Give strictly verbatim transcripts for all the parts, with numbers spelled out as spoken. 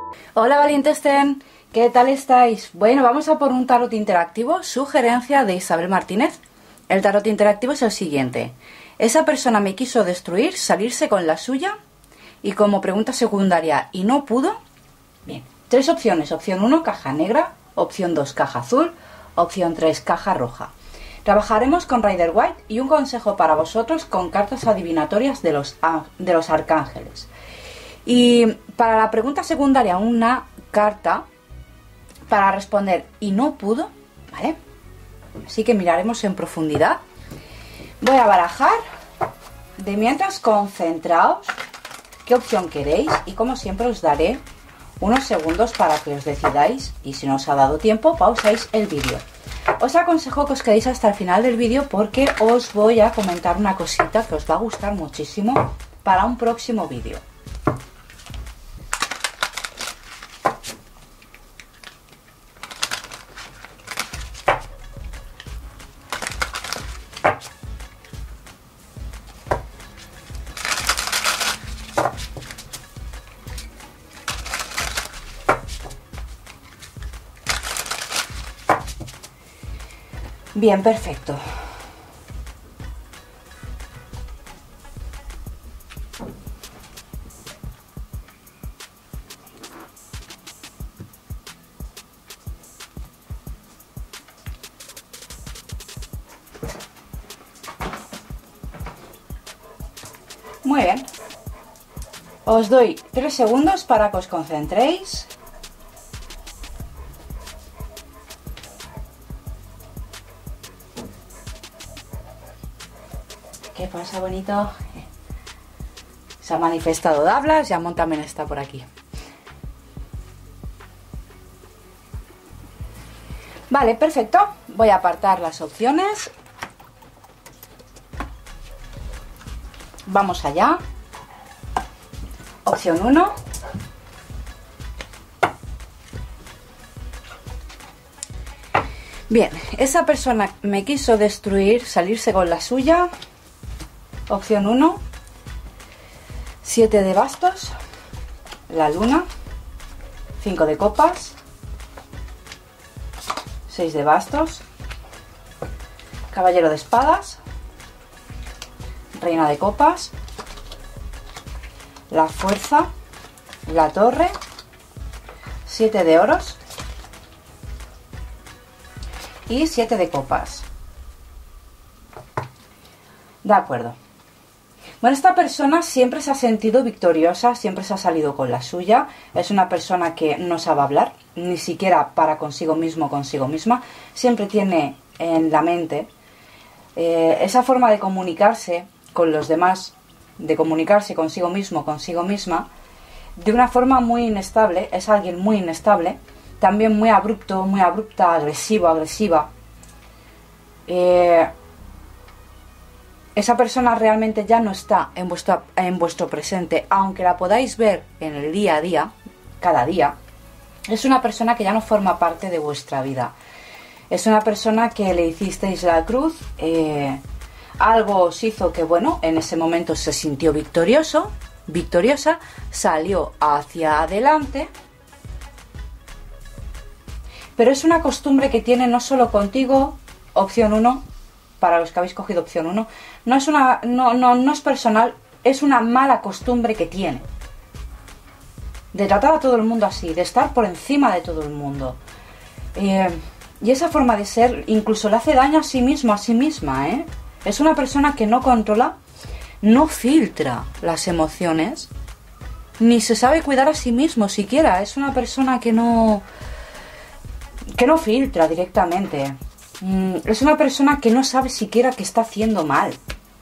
Hola valientes ten, ¿qué tal estáis? Bueno, vamos a por un tarot interactivo, sugerencia de Isabel Martínez. El tarot interactivo es el siguiente: esa persona me quiso destruir, salirse con la suya, y como pregunta secundaria, ¿y no pudo? Bien, tres opciones: opción uno, caja negra; opción dos, caja azul; opción tres, caja roja. Trabajaremos con Rider White y un consejo para vosotros con cartas adivinatorias de los, de los arcángeles. Y para la pregunta secundaria, una carta para responder ¿y no pudo? ¿Vale? Así que miraremos en profundidad. Voy a barajar. De mientras, concentraos qué opción queréis y como siempre os daré unos segundos para que os decidáis, y si no os ha dado tiempo, pausáis el vídeo. Os aconsejo que os quedéis hasta el final del vídeo porque os voy a comentar una cosita que os va a gustar muchísimo para un próximo vídeo. Bien, perfecto. Muy bien. Os doy tres segundos para que os concentréis. ¿Qué pasa, bonito? Se ha manifestado Dablas, Yamón también está por aquí. Vale, perfecto. Voy a apartar las opciones. Vamos allá. Opción uno. Bien, esa persona me quiso destruir, salirse con la suya. Opción uno, siete de bastos, la luna, cinco de copas, seis de bastos, caballero de espadas, reina de copas, la fuerza, la torre, siete de oros y siete de copas. De acuerdo. Bueno, esta persona siempre se ha sentido victoriosa, siempre se ha salido con la suya. Es una persona que no sabe hablar, ni siquiera para consigo mismo o consigo misma. Siempre tiene en la mente eh, esa forma de comunicarse con los demás, de comunicarse consigo mismo, consigo misma, de una forma muy inestable. Es alguien muy inestable, también muy abrupto, muy abrupta, agresivo, agresiva. Eh... Esa persona realmente ya no está en vuestro, en vuestro presente, aunque la podáis ver en el día a día, cada día. Es una persona que ya no forma parte de vuestra vida. Es una persona que le hicisteis la cruz, eh, algo os hizo que, bueno, en ese momento se sintió victorioso, victoriosa, salió hacia adelante. Pero es una costumbre que tiene no solo contigo, opción uno, para los que habéis cogido opción uno, no es una no, no, no es personal, es una mala costumbre que tiene de tratar a todo el mundo así, de estar por encima de todo el mundo, eh, y esa forma de ser incluso le hace daño a sí mismo, a sí misma, ¿eh? Es una persona que no controla, no filtra las emociones, ni se sabe cuidar a sí mismo siquiera. Es una persona que no que no filtra directamente. Es una persona que no sabe siquiera que está haciendo mal.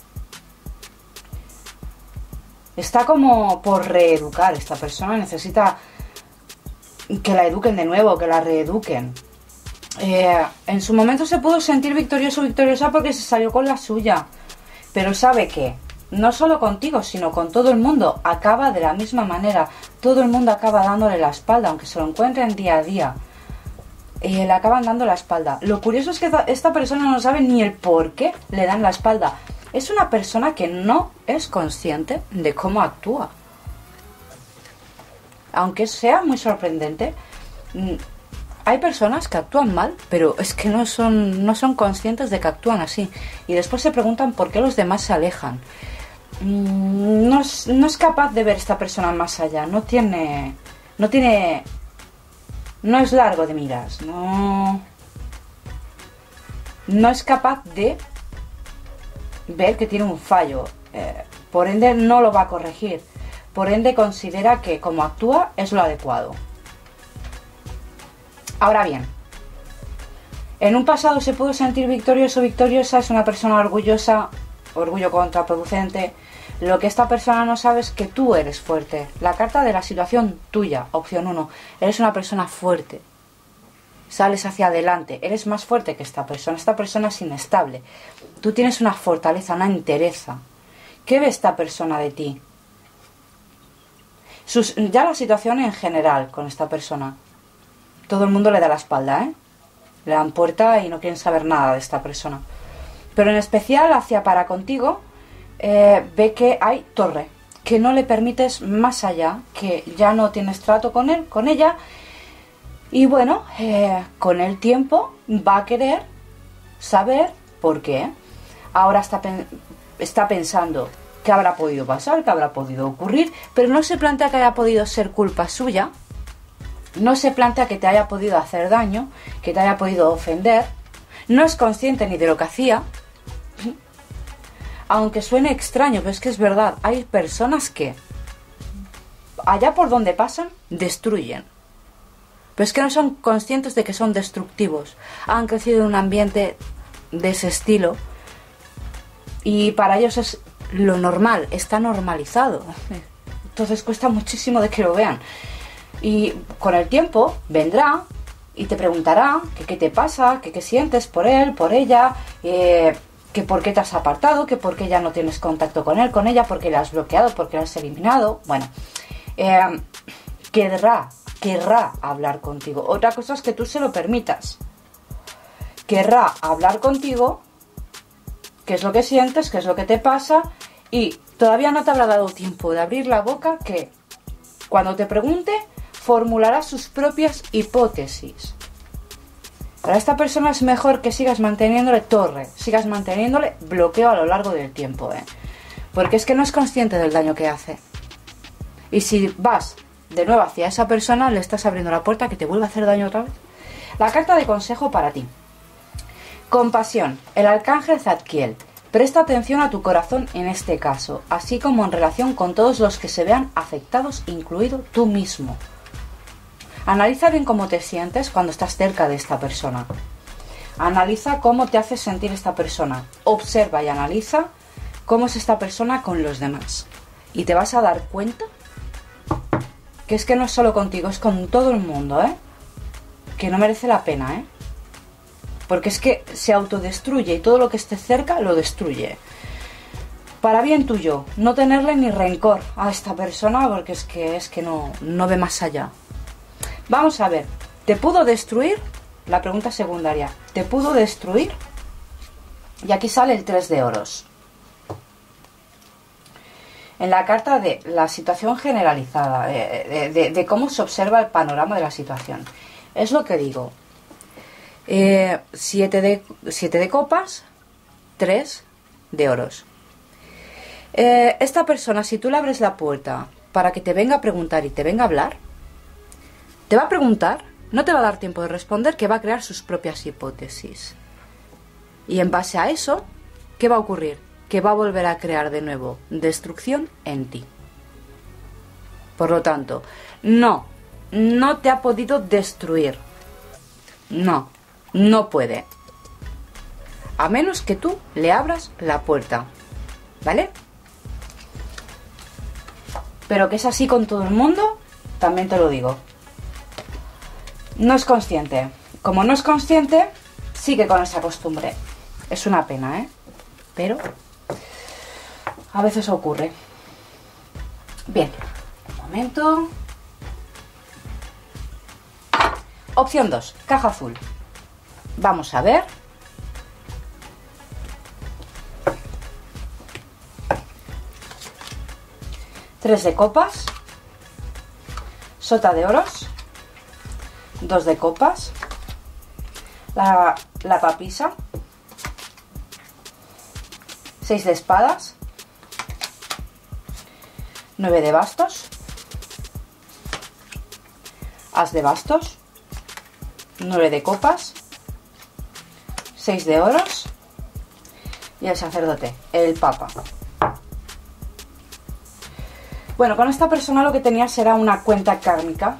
Está como por reeducar. Esta persona necesita que la eduquen de nuevo, que la reeduquen. Eh, en su momento se pudo sentir victorioso, victoriosa porque se salió con la suya. Pero sabe que no solo contigo, sino con todo el mundo acaba de la misma manera. Todo el mundo acaba dándole la espalda, aunque se lo encuentren día a día. Eh, le acaban dando la espalda. Lo curioso es que esta persona no sabe ni el por qué le dan la espalda. Es una persona que no es consciente de cómo actúa. aunque sea muy sorprendente, hay personas que actúan mal, pero es que no son, no son conscientes de que actúan así. Y después se preguntan por qué los demás se alejan. No es, no es capaz de ver esta persona más allá. No tiene... No tiene... No es largo de miras. No... No es capaz de ver que tiene un fallo. Eh, por ende no lo va a corregir. Por ende considera que como actúa es lo adecuado. Ahora bien, en un pasado se pudo sentir victorioso o victoriosa, es una persona orgullosa, orgullo contraproducente. Lo que esta persona no sabe es que tú eres fuerte. La carta de la situación tuya, opción uno. Eres una persona fuerte. Sales hacia adelante. Eres más fuerte que esta persona. Esta persona es inestable. Tú tienes una fortaleza, una entereza. ¿Qué ve esta persona de ti? Sus, ya la situación en general con esta persona. Todo el mundo le da la espalda, ¿eh? Le dan puerta y no quieren saber nada de esta persona. Pero en especial hacia para contigo, eh, ve que hay torre, que no le permites más allá, que ya no tienes trato con él, con ella. Y bueno, eh, con el tiempo va a querer saber por qué. Ahora está, está pensando qué habrá podido pasar, qué habrá podido ocurrir, pero no se plantea que haya podido ser culpa suya. No se plantea que te haya podido hacer daño, que te haya podido ofender. No es consciente ni de lo que hacía. Aunque suene extraño, pero es que es verdad. Hay personas que, allá por donde pasan, destruyen. Pero es que no son conscientes de que son destructivos. Han crecido en un ambiente de ese estilo. Y para ellos es lo normal, está normalizado. Entonces cuesta muchísimo de que lo vean. Y con el tiempo vendrá y te preguntará que qué te pasa, que qué sientes por él, por ella, eh, que por qué te has apartado, que por qué ya no tienes contacto con él, con ella, porque le has bloqueado, porque le has eliminado. Bueno, eh, querrá, querrá hablar contigo. Otra cosa es que tú se lo permitas. Querrá hablar contigo, qué es lo que sientes, qué es lo que te pasa, y todavía no te habrá dado tiempo de abrir la boca, que cuando te pregunte formulará sus propias hipótesis. Para esta persona es mejor que sigas manteniéndole torre, sigas manteniéndole bloqueo a lo largo del tiempo, ¿eh? Porque es que no es consciente del daño que hace. Y si vas de nuevo hacia esa persona, le estás abriendo la puerta a que te vuelva a hacer daño otra vez. La carta de consejo para ti. Compasión, el arcángel Zadkiel. Presta atención a tu corazón en este caso, así como en relación con todos los que se vean afectados, incluido tú mismo. Analiza bien cómo te sientes cuando estás cerca de esta persona. Analiza cómo te hace sentir esta persona. Observa y analiza cómo es esta persona con los demás. Y te vas a dar cuenta que es que no es solo contigo, es con todo el mundo, ¿eh? Que no merece la pena, ¿eh? Porque es que se autodestruye y todo lo que esté cerca lo destruye. Para bien tuyo, no tenerle ni rencor a esta persona, porque es que, es que no, no ve más allá. Vamos a ver, ¿te pudo destruir? La pregunta secundaria, ¿te pudo destruir? Y aquí sale el tres de oros. En la carta de la situación generalizada, de, de, de cómo se observa el panorama de la situación. Es lo que digo. Eh, siete, de, siete de copas, tres de oros. Eh, esta persona, si tú le abres la puerta para que te venga a preguntar y te venga a hablar, te va a preguntar, no te va a dar tiempo de responder, que va a crear sus propias hipótesis. Y en base a eso, ¿qué va a ocurrir? Que va a volver a crear de nuevo destrucción en ti. Por lo tanto, no, no te ha podido destruir. No, no puede. A menos que tú le abras la puerta. ¿Vale? Pero que es así con todo el mundo, también te lo digo. No es consciente. Como no es consciente, sigue con esa costumbre. Es una pena, ¿eh? Pero a veces ocurre. Bien, un momento. Opción dos, caja azul. Vamos a ver. Tres de copas. Sota de oros, dos de copas, la, la papisa, seis de espadas, nueve de bastos, as de bastos, nueve de copas, seis de oros y el sacerdote, el papa. Bueno, con esta persona lo que tenías era una cuenta kármica,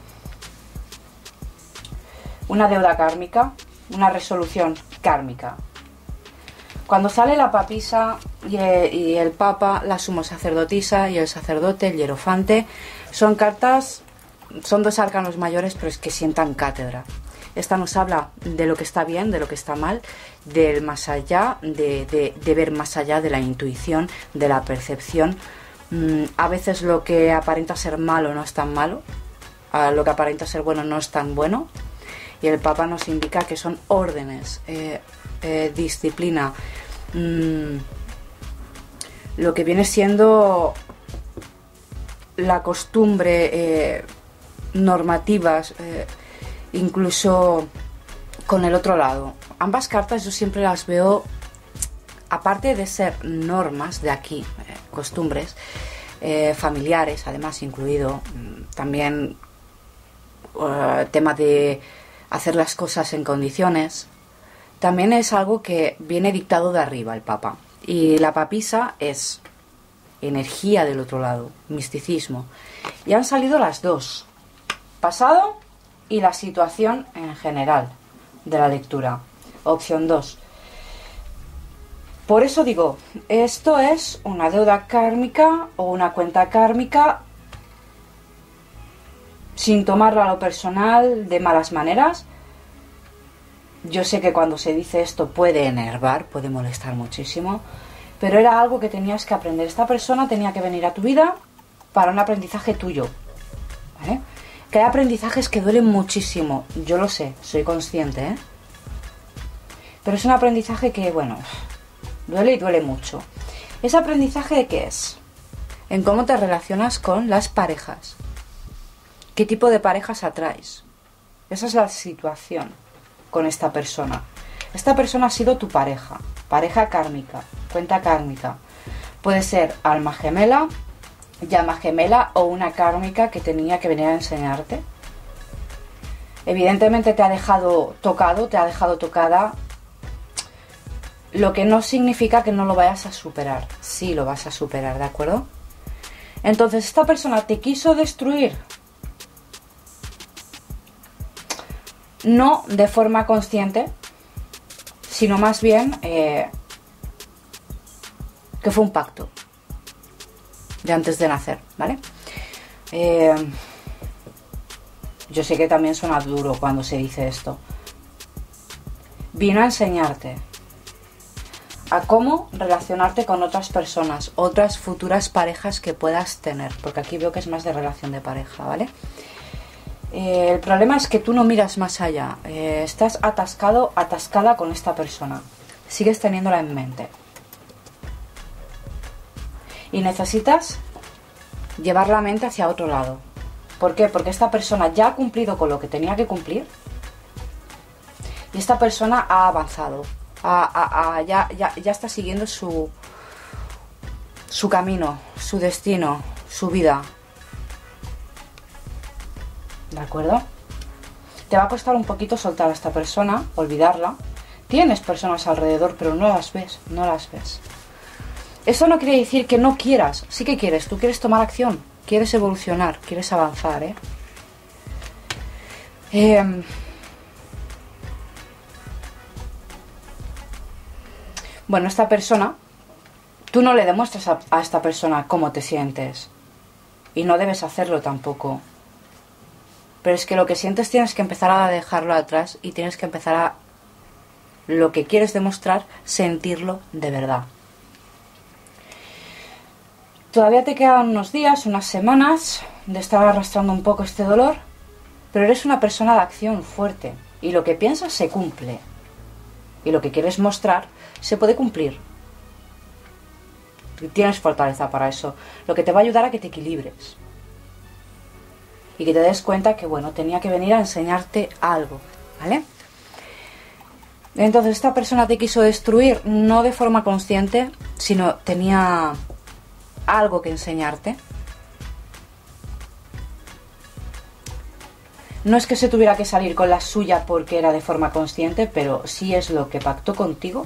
una deuda kármica, una resolución kármica. Cuando sale la papisa y el, y el papa, la sumo sacerdotisa y el sacerdote, el hierofante, son cartas, son dos arcanos mayores, pero es que sientan cátedra. Esta nos habla de lo que está bien, de lo que está mal, del más allá, de, de, de ver más allá, de la intuición, de la percepción. Mm, a veces lo que aparenta ser malo no es tan malo, a lo que aparenta ser bueno no es tan bueno. Y el Papa nos indica que son órdenes, eh, eh, disciplina, mmm, lo que viene siendo la costumbre, eh, normativas, eh, incluso con el otro lado. Ambas cartas yo siempre las veo, aparte de ser normas de aquí, eh, costumbres, eh, familiares, además incluido, también uh, tema de hacer las cosas en condiciones, también es algo que viene dictado de arriba el Papa. Y la papisa es energía del otro lado, misticismo. Y han salido las dos, pasado y la situación en general de la lectura. Opción dos. Por eso digo, esto es una deuda kármica o una cuenta kármica, sin tomarlo a lo personal de malas maneras. Yo sé que cuando se dice esto puede enervar, puede molestar muchísimo, pero era algo que tenías que aprender. Esta persona tenía que venir a tu vida para un aprendizaje tuyo, ¿vale? Que hay aprendizajes que duelen muchísimo, yo lo sé, soy consciente, ¿eh? Pero es un aprendizaje que, bueno, duele y duele mucho. ¿Ese aprendizaje de qué es? En cómo te relacionas con las parejas. ¿Qué tipo de parejas atraes? Esa es la situación con esta persona. Esta persona ha sido tu pareja, pareja kármica, cuenta kármica. Puede ser alma gemela, llama gemela o una kármica que tenía que venir a enseñarte. Evidentemente te ha dejado tocado, te ha dejado tocada, lo que no significa que no lo vayas a superar. Sí lo vas a superar, ¿de acuerdo? Entonces, esta persona te quiso destruir, no de forma consciente, sino más bien eh, que fue un pacto de antes de nacer, ¿vale? Eh, yo sé que también suena duro cuando se dice esto. Vino a enseñarte a cómo relacionarte con otras personas, otras futuras parejas que puedas tener, porque aquí veo que es más de relación de pareja, ¿vale? Eh, el problema es que tú no miras más allá, eh, estás atascado, atascada con esta persona, sigues teniéndola en mente y necesitas llevar la mente hacia otro lado. ¿Por qué? Porque esta persona ya ha cumplido con lo que tenía que cumplir y esta persona ha avanzado, ha, ha, ha, ya, ya, ya está siguiendo su, su camino, su destino, su vida. ¿De acuerdo? Te va a costar un poquito soltar a esta persona, olvidarla. Tienes personas alrededor, pero no las ves, no las ves. Eso no quiere decir que no quieras. Sí que quieres, tú quieres tomar acción, quieres evolucionar, quieres avanzar, ¿eh? eh bueno, esta persona, tú no le demuestras a, a esta persona cómo te sientes. Y no debes hacerlo tampoco. Pero es que lo que sientes tienes que empezar a dejarlo atrás y tienes que empezar a, lo que quieres demostrar, sentirlo de verdad. Todavía te quedan unos días, unas semanas de estar arrastrando un poco este dolor, pero eres una persona de acción fuerte y lo que piensas se cumple. Y lo que quieres mostrar se puede cumplir. Tienes fortaleza para eso, lo que te va a ayudar a que te equilibres. y que te des cuenta que, bueno, tenía que venir a enseñarte algo, ¿vale? Entonces esta persona te quiso destruir, no de forma consciente, sino tenía algo que enseñarte. No es que se tuviera que salir con la suya porque era de forma consciente, pero sí es lo que pactó contigo.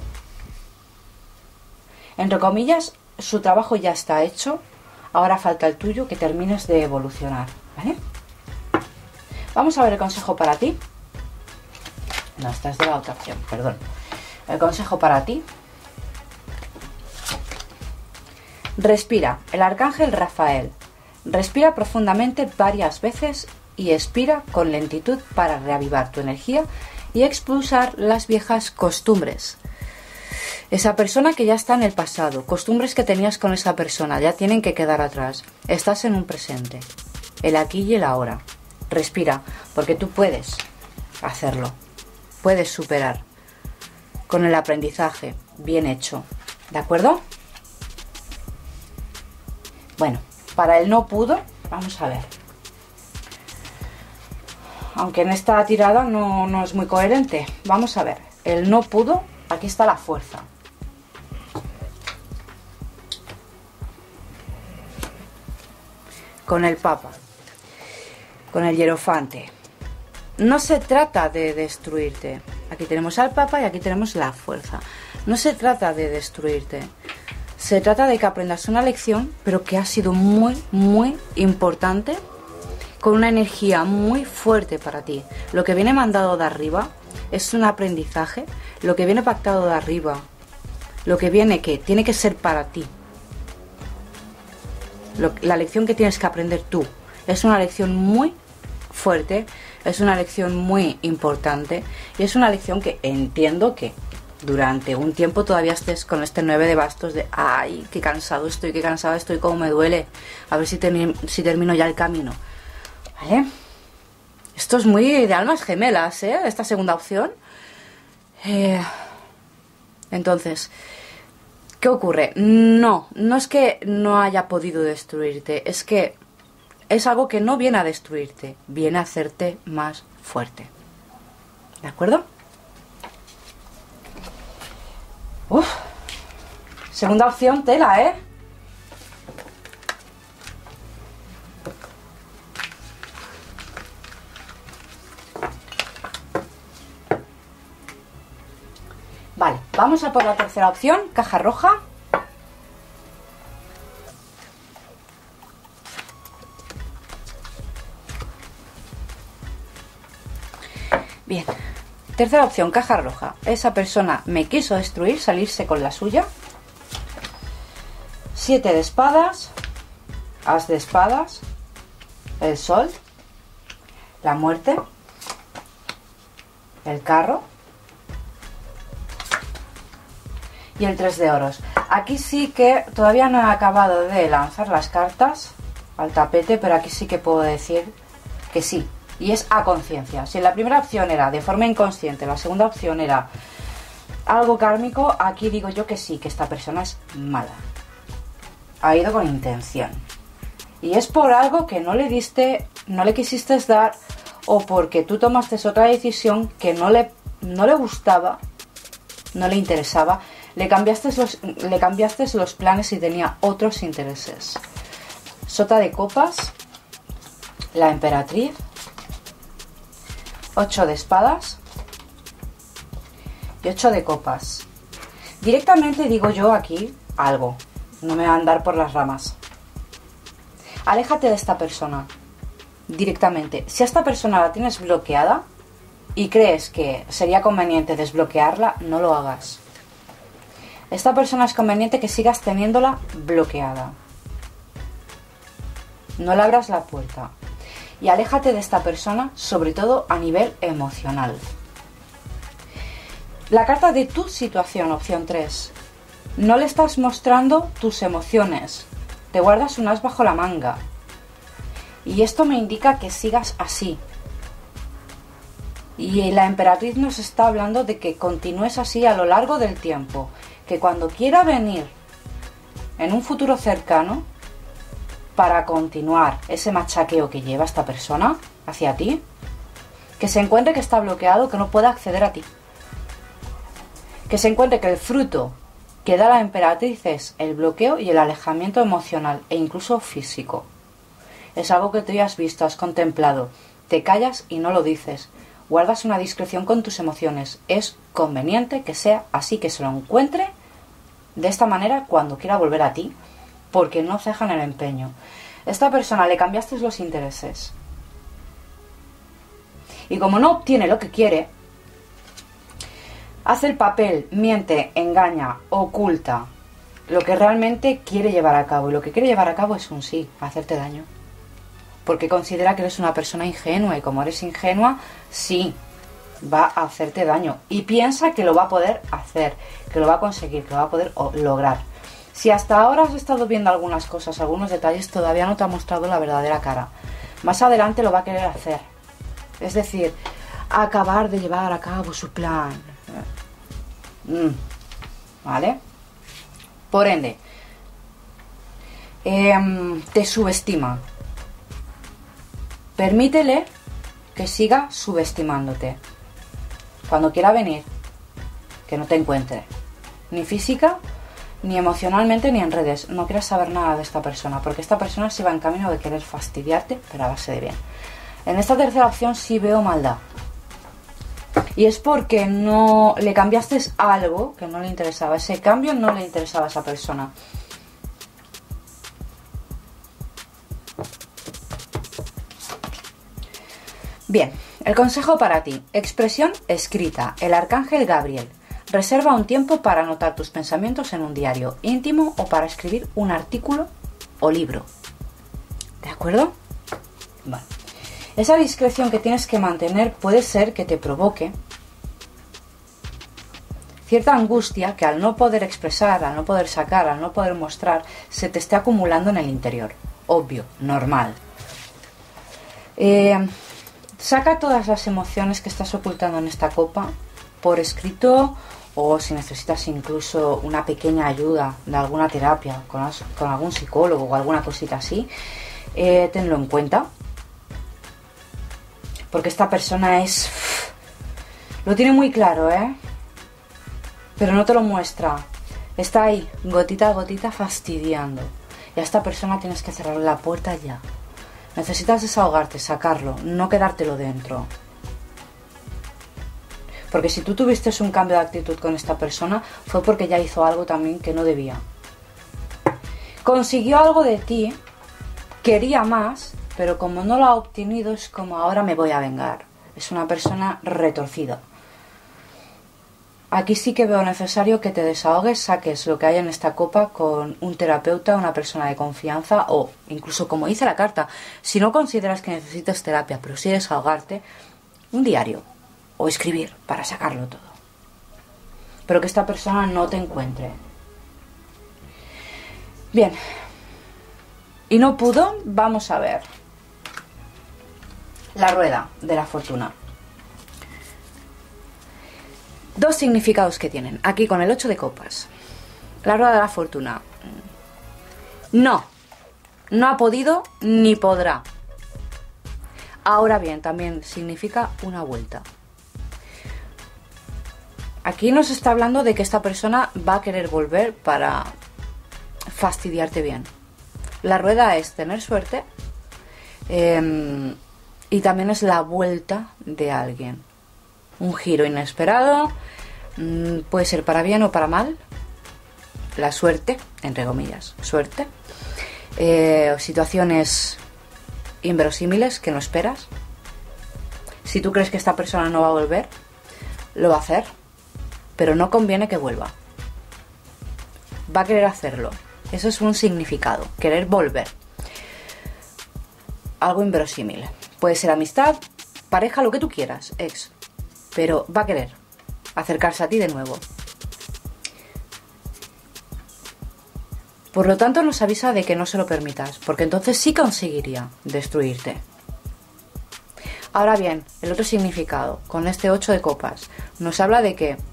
Entre comillas, su trabajo ya está hecho, ahora falta el tuyo, que termines de evolucionar, ¿vale? Vamos a ver el consejo para ti. No, esta es de la otra opción, perdón. El consejo para ti. Respira, el arcángel Rafael. Respira profundamente varias veces y expira con lentitud para reavivar tu energía y expulsar las viejas costumbres. Esa persona que ya está en el pasado, costumbres que tenías con esa persona, ya tienen que quedar atrás. Estás en un presente, el aquí y el ahora. Respira, porque tú puedes hacerlo. Puedes superar con el aprendizaje bien hecho. ¿De acuerdo? Bueno, para el no pudo, vamos a ver. Aunque en esta tirada no, no es muy coherente. Vamos a ver. El no pudo, aquí está la fuerza. Con el Papa. Con el Hierofante. No se trata de destruirte. Aquí tenemos al Papa y aquí tenemos la fuerza. No se trata de destruirte. Se trata de que aprendas una lección, pero que ha sido muy, muy importante, con una energía muy fuerte para ti. Lo que viene mandado de arriba es un aprendizaje. Lo que viene pactado de arriba, lo que viene que tiene que ser para ti. Lo, la lección que tienes que aprender tú es una lección muy fuerte, es una lección muy importante y es una lección que entiendo que durante un tiempo todavía estés con este nueve de bastos de ay, qué cansado estoy, qué cansada estoy, cómo me duele, a ver si, termi si termino ya el camino, ¿vale? Esto es muy de almas gemelas, ¿eh? Esta segunda opción. Eh, entonces, ¿qué ocurre? No, no es que no haya podido destruirte, es que es algo que no viene a destruirte, viene a hacerte más fuerte. ¿De acuerdo? Uf, segunda opción, tela, ¿eh? Vale, vamos a por la tercera opción, caja roja. Bien, tercera opción, caja roja. Esa persona me quiso destruir, salirse con la suya. Siete de espadas, as de espadas, el sol, la muerte, el carro y el tres de oros. Aquí sí que todavía no he acabado de lanzar las cartas al tapete, pero aquí sí que puedo decir que sí. Y es a conciencia. Si la primera opción era de forma inconsciente, la segunda opción era algo kármico, aquí digo yo que sí, que esta persona es mala. Ha ido con intención. Y es por algo que no le diste, no le quisiste dar, o porque tú tomaste otra decisión que no le, no le gustaba, no le interesaba, le cambiaste los, le cambiaste los planes y tenía otros intereses. Sota de copas, la emperatriz, ocho de espadas y ocho de copas. Directamente digo yo aquí algo, no me va a andar por las ramas. Aléjate de esta persona directamente. Si a esta persona la tienes bloqueada y crees que sería conveniente desbloquearla, no lo hagas. Esta persona es conveniente que sigas teniéndola bloqueada. No le abras la puerta. Y aléjate de esta persona, sobre todo a nivel emocional. La carta de tu situación, opción tres. No le estás mostrando tus emociones. Te guardas un as bajo la manga. Y esto me indica que sigas así. Y la emperatriz nos está hablando de que continúes así a lo largo del tiempo. Que cuando quiera venir en un futuro cercano, para continuar ese machaqueo que lleva esta persona hacia ti, que se encuentre que está bloqueado, que no pueda acceder a ti, que se encuentre que el fruto que da la emperatriz es el bloqueo y el alejamiento emocional e incluso físico. Es algo que tú ya has visto, has contemplado, te callas y no lo dices, guardas una discreción con tus emociones. Es conveniente que sea así, que se lo encuentre de esta manera cuando quiera volver a ti, porque no cejan el empeño. Esta persona le cambiaste los intereses y como no obtiene lo que quiere, hace el papel, miente, engaña, oculta lo que realmente quiere llevar a cabo. Y lo que quiere llevar a cabo es un sí, hacerte daño. Porque considera que eres una persona ingenua y como eres ingenua, sí, va a hacerte daño. Y piensa que lo va a poder hacer, que lo va a conseguir, que lo va a poder lograr. Si hasta ahora has estado viendo algunas cosas, algunos detalles, todavía no te ha mostrado la verdadera cara. Más adelante lo va a querer hacer. Es decir, acabar de llevar a cabo su plan. Mm, ¿Vale? Por ende, eh, te subestima. Permítele que siga subestimándote. Cuando quiera venir, que no te encuentre. Ni física, ni emocionalmente, ni en redes. No quieras saber nada de esta persona, porque esta persona se va en camino de querer fastidiarte, pero a base de bien. En esta tercera opción sí veo maldad. Y es porque no le cambiaste algo que no le interesaba. Ese cambio no le interesaba a esa persona. Bien, el consejo para ti. Expresión escrita. El arcángel Gabriel. Reserva un tiempo para anotar tus pensamientos en un diario íntimo o para escribir un artículo o libro. ¿De acuerdo? Vale. Esa discreción que tienes que mantener puede ser que te provoque cierta angustia que al no poder expresar, al no poder sacar, al no poder mostrar, se te esté acumulando en el interior. Obvio, normal. Eh, saca todas las emociones que estás ocultando en esta copa por escrito, o si necesitas incluso una pequeña ayuda de alguna terapia con, con algún psicólogo o alguna cosita así, eh, tenlo en cuenta. Porque esta persona es... Lo tiene muy claro, ¿eh? Pero no te lo muestra. Está ahí, gotita a gotita, fastidiando. Y a esta persona tienes que cerrar la puerta ya. Necesitas desahogarte, sacarlo, no quedártelo dentro. Porque si tú tuviste un cambio de actitud con esta persona, fue porque ya hizo algo también que no debía. Consiguió algo de ti, quería más... Pero como no lo ha obtenido, es como ahora me voy a vengar. Es una persona retorcida. Aquí sí que veo necesario que te desahogues, saques lo que hay en esta copa con un terapeuta, una persona de confianza o incluso como dice la carta, si no consideras que necesitas terapia, pero sí desahogarte, un diario o escribir para sacarlo todo. Pero que esta persona no te encuentre. Bien. Y no pudo, vamos a ver. La rueda de la fortuna. Dos significados que tienen. Aquí con el ocho de copas. La rueda de la fortuna. No. No ha podido ni podrá. Ahora bien, también significa una vuelta. Aquí nos está hablando de que esta persona va a querer volver para fastidiarte bien. La rueda es tener suerte. Eh, Y también es la vuelta de alguien. Un giro inesperado. Mmm, puede ser para bien o para mal. La suerte, entre comillas, suerte. Eh, situaciones inverosímiles que no esperas. Si tú crees que esta persona no va a volver, lo va a hacer. Pero no conviene que vuelva. Va a querer hacerlo. Eso es un significado. Querer volver. Algo inverosímil. Puede ser amistad, pareja, lo que tú quieras, ex. Pero va a querer acercarse a ti de nuevo. Por lo tanto, nos avisa de que no se lo permitas, porque entonces sí conseguiría destruirte. Ahora bien, el otro significado, con este ocho de copas, nos habla de que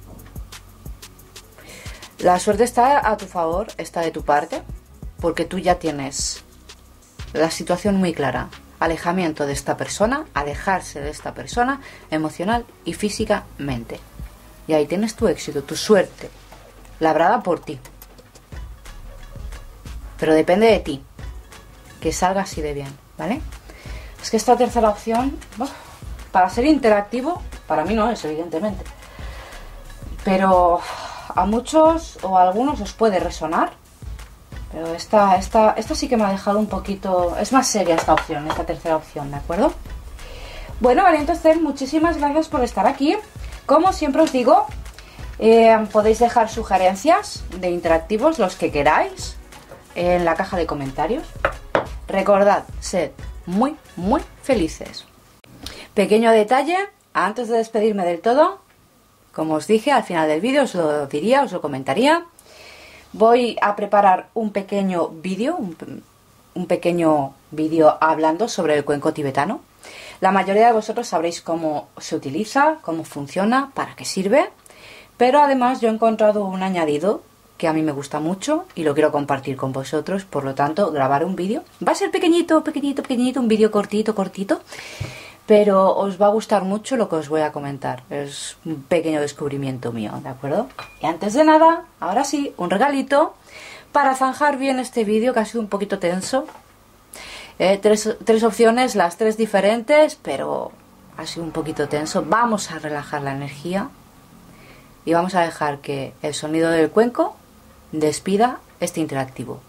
la suerte está a tu favor, está de tu parte, porque tú ya tienes la situación muy clara. Alejamiento de esta persona, alejarse de esta persona emocional y físicamente. Y ahí tienes tu éxito, tu suerte, labrada por ti. Pero depende de ti, que salga así de bien, ¿vale? Es que esta tercera opción, uf, para ser interactivo, para mí no es, evidentemente. Pero a muchos o a algunos os puede resonar. Pero esta, esta, esta sí que me ha dejado un poquito... Es más seria esta opción, esta tercera opción, ¿de acuerdo? Bueno, vale, entonces muchísimas gracias por estar aquí. Como siempre os digo, eh, podéis dejar sugerencias de interactivos, los que queráis, en la caja de comentarios. Recordad, sed muy, muy felices. Pequeño detalle, antes de despedirme del todo, como os dije al final del vídeo, os lo diría, os lo comentaría. Voy a preparar un pequeño vídeo, un, un pequeño vídeo hablando sobre el cuenco tibetano. La mayoría de vosotros sabréis cómo se utiliza, cómo funciona, para qué sirve. Pero además yo he encontrado un añadido que a mí me gusta mucho y lo quiero compartir con vosotros. Por lo tanto, grabar un vídeo. Va a ser pequeñito, pequeñito, pequeñito, un vídeo cortito, cortito. Pero os va a gustar mucho lo que os voy a comentar. Es un pequeño descubrimiento mío, ¿de acuerdo? Y antes de nada, ahora sí, un regalito para zanjar bien este vídeo que ha sido un poquito tenso. Eh, tres, tres opciones, las tres diferentes, pero ha sido un poquito tenso. Vamos a relajar la energía y vamos a dejar que el sonido del cuenco despida este interactivo.